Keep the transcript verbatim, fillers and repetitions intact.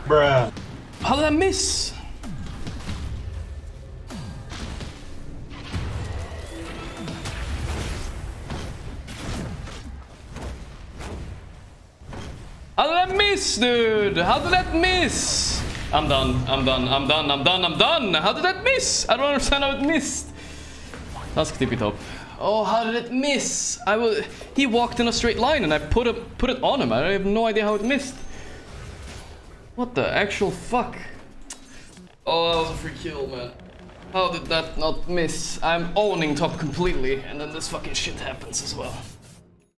Bruh. How did I miss? How did I miss, dude? How did that miss? I'm done. I'm done. I'm done. I'm done. I'm done. How did that miss? I don't understand how it missed. That's tippy top. Oh, how did it miss? I will. He walked in a straight line, and I put a put it on him. I have no idea how it missed. What the actual fuck? Oh, that was a free kill, man. How did that not miss? I'm owning top completely, and then this fucking shit happens as well.